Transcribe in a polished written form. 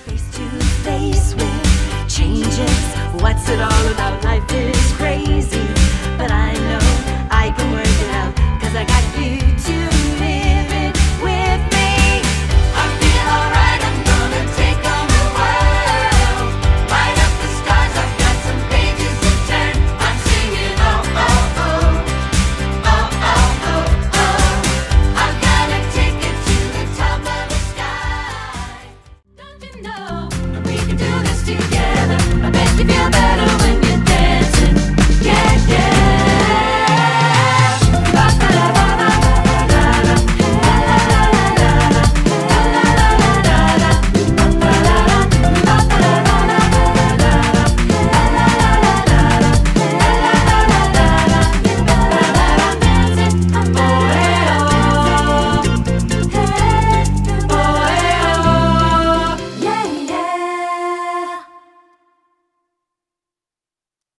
Face to face with changes. What's it all about? Life is crazy, but I know I can work it out, 'cause I got you to live it with me. I'm feeling alright, I'm gonna take on the world. Light up the stars, I've got some pages to turn. I'm singing oh, oh, oh. Oh, oh, oh, oh. I'm gonna take it to the top of the sky. Don't you know